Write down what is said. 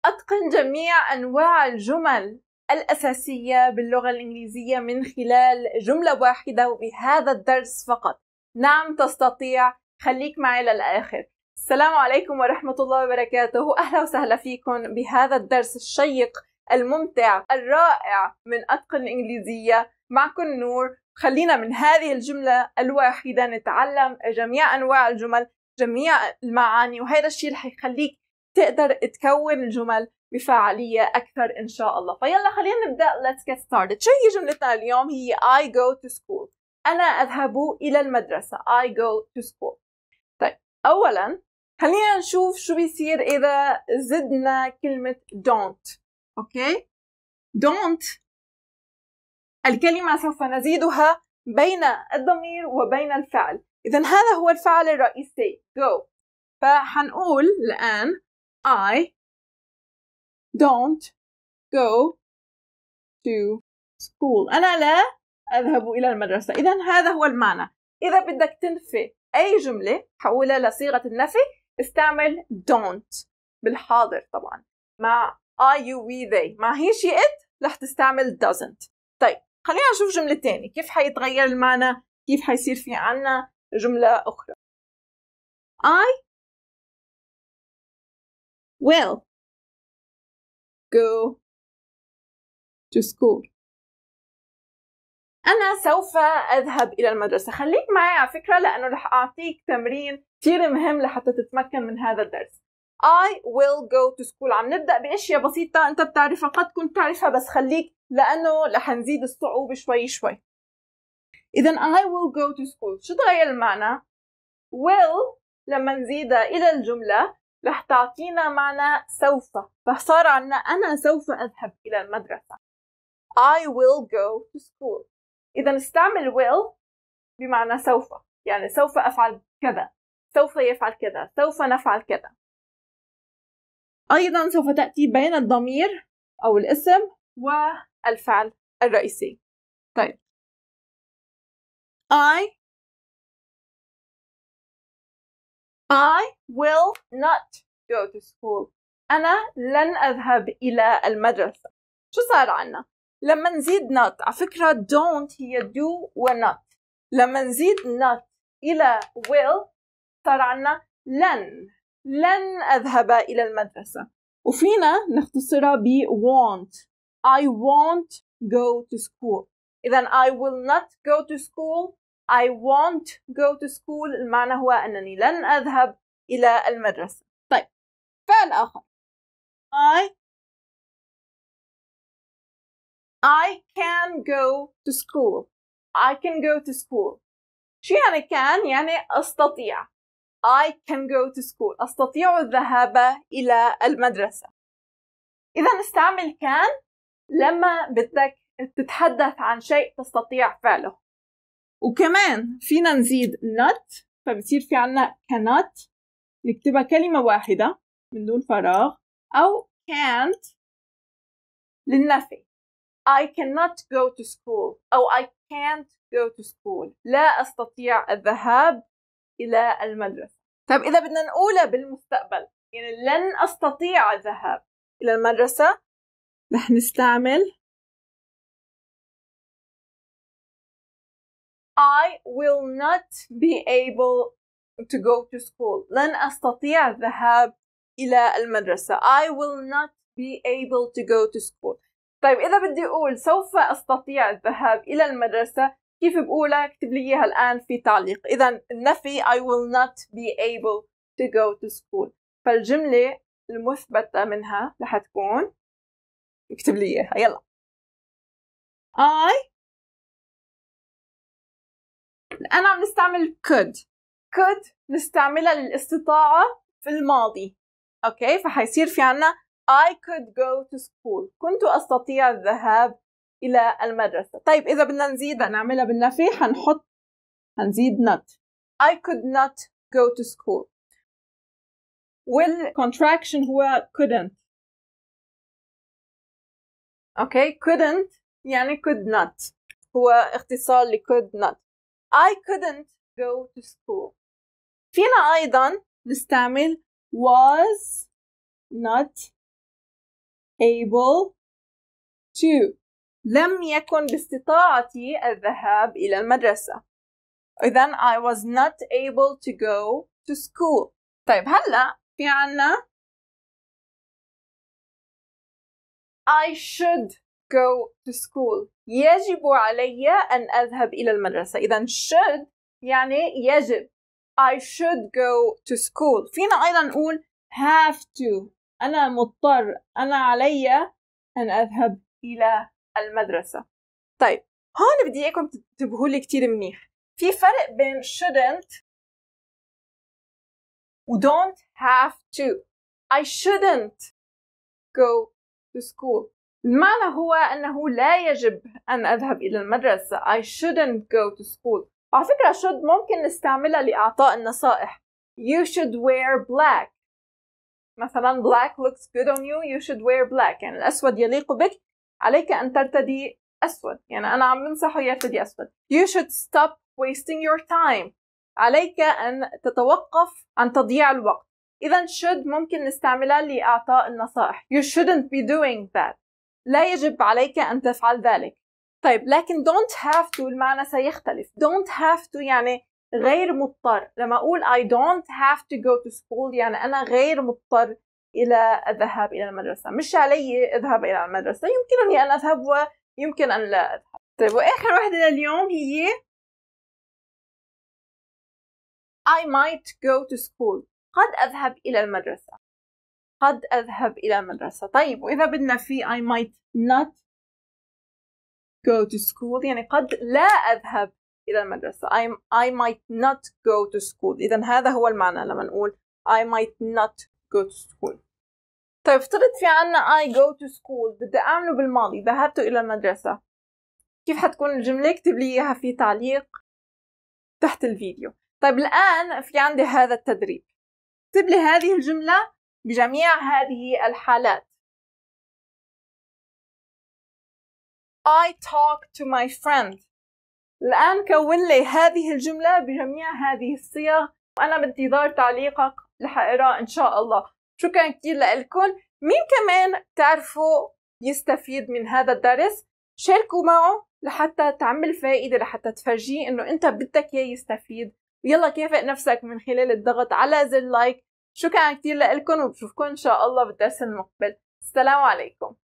أتقن جميع أنواع الجمل الأساسية باللغة الإنجليزية من خلال جملة واحدة وبهذا الدرس فقط. نعم تستطيع، خليك معي للآخر. السلام عليكم ورحمة الله وبركاته، أهلا وسهلا فيكم بهذا الدرس الشيق الممتع الرائع من أتقن الإنجليزية. معكم نور. خلينا من هذه الجملة الواحدة نتعلم جميع أنواع الجمل، جميع المعاني، وهذا الشيء رح يخليك تقدر تكون الجمل بفاعلية أكثر إن شاء الله. فيلا خلينا نبدأ. Let's get started. شو هي جملتنا اليوم؟ هي I go to school. أنا أذهب إلى المدرسة. I go to school. طيب أولا خلينا نشوف شو بيصير إذا زدنا كلمة don't. أوكي؟ don't الكلمة سوف نزيدها بين الضمير وبين الفعل. إذن هذا هو الفعل الرئيسي go. فحنقول الآن I don't go to school. أنا لا أذهب إلى المدرسة. إذن هذا هو المعنى. إذا بدك تنفي أي جملة حولها لصيغة النفي استعمل don't بالحاضر طبعا مع I, you, we, they. مع هي she, it رح تستعمل doesn't. طيب خلينا نشوف جملة تانية كيف حيتغير المعنى، كيف حيصير في عنا جملة أخرى. I will go to school. أنا سوف أذهب إلى المدرسة. خليك معي على فكرة لأنه رح أعطيك تمرين كثير مهم لحتى تتمكن من هذا الدرس. I will go to school. عم نبدأ بأشياء بسيطة أنت بتعرفها، قد كنت تعرفها، بس خليك لأنه رح نزيد الصعوبة شوي شوي. إذن I will go to school. شو تغير المعنى؟ will لما نزيدها إلى الجملة رح تعطينا معنى سوف، فصار عنا أنا سوف أذهب إلى المدرسة. I will go to school. إذا استعمل will بمعنى سوف، يعني سوف أفعل كذا، سوف يفعل كذا، سوف نفعل كذا. أيضا سوف تأتي بين الضمير أو الاسم والفعل الرئيسي. طيب I will not go to school. أنا لن أذهب إلى المدرسة. شو صار عنا؟ لما نزيد not، على فكرة don't هي do و not. لما نزيد not إلى will صار عنا لن أذهب إلى المدرسة. وفينا نختصرها ب won't. I won't go to school. إذن I will not go to school. I won't go to school المعنى هو أنني لن أذهب إلى المدرسة. طيب فعل آخر I can go to school. I can go to school. شو يعني can؟ يعني أستطيع. I can go to school. أستطيع الذهاب إلى المدرسة. إذا نستعمل can لما بدك تتحدث عن شيء تستطيع فعله. وكمان فينا نزيد not، فبصير في عنا cannot نكتبها كلمة واحدة من دون فراغ، أو can't للنفي. I cannot go to school أو I can't go to school. لا أستطيع الذهاب إلى المدرسة. طيب إذا بدنا نقولها بالمستقبل، يعني لن أستطيع الذهاب إلى المدرسة، رح نستعمل I will not be able to go to school. لن أستطيع الذهاب إلى المدرسة. I will not be able to go to school. طيب إذا بدي أقول سوف أستطيع الذهاب إلى المدرسة، كيف بقولها؟ اكتب لي إياها الآن في تعليق. إذا النفي I will not be able to go to school. فالجملة المثبتة منها رح تكون، اكتب لي إياها يلا. أنا عم نستعمل could نستعملها للاستطاعة في الماضي. أوكي، فحيصير في عنا I could go to school. كنت أستطيع الذهاب إلى المدرسة. طيب إذا بدنا نزيدها نعملها بالنفي هنزيد not. I could not go to school. والcontraction هو couldn't. أوكي، couldn't يعني could not، هو اختصار ل could not. I couldn't go to school. فينا أيضا نستعمل was not able to. لم يكن باستطاعتي الذهاب إلى المدرسة. إذن I was not able to go to school. طيب هلأ في عنا I should go to school. يجب علي أن أذهب إلى المدرسة. إذن should يعني يجب. I should go to school. فينا أيضا نقول have to. أنا مضطر، أنا علي أن أذهب إلى المدرسة. طيب هون بدي إياكم تنتبهوا لي كتير منيح. في فرق بين shouldn't و don't have to. I shouldn't go to school. المعنى هو أنه لا يجب أن أذهب إلى المدرسة. I shouldn't go to school. على فكرة should ممكن نستعملها لإعطاء النصائح. You should wear black. مثلا black looks good on you. You should wear black. يعني الأسود يليق بك. عليك أن ترتدي أسود. يعني أنا عم بنصحه يرتدي أسود. You should stop wasting your time. عليك أن تتوقف عن تضييع الوقت. إذا should ممكن نستعملها لإعطاء النصائح. You shouldn't be doing that. لا يجب عليك أن تفعل ذلك. طيب لكن don't have to المعنى سيختلف. Don't have to يعني غير مضطر. لما أقول I don't have to go to school يعني أنا غير مضطر إلى الذهاب إلى المدرسة. مش علي أذهب إلى المدرسة. يمكنني أن أذهب ويمكن أن لا أذهب. طيب وآخر واحدة لليوم هي I might go to school. قد أذهب إلى المدرسة. قد أذهب إلى المدرسة. طيب وإذا بدنا في I might not go to school يعني قد لا أذهب إلى المدرسة. I might not go to school. إذن هذا هو المعنى لما نقول I might not go to school. طيب افترض في عنا I go to school بدي أعمله بالماضي. ذهبت إلى المدرسة. كيف حتكون الجملة؟ اكتب لي إياها في تعليق تحت الفيديو. طيب الآن في عندي هذا التدريب. اكتب لي هذه الجملة بجميع هذه الحالات. I talk to my friend. الآن كون لي هذه الجملة بجميع هذه الصيغ وأنا بانتظار تعليقك لحقرأ إن شاء الله. شكرا كتير لكم. مين كمان تعرفوا يستفيد من هذا الدرس شاركوا معه لحتى تعمل فائدة، لحتى تفرجيه إنه أنت بدك إياه يستفيد. ويلا كافئ نفسك من خلال الضغط على زر لايك. شكرا كتير لكم وبشوفكم إن شاء الله بالدرس المقبل. السلام عليكم.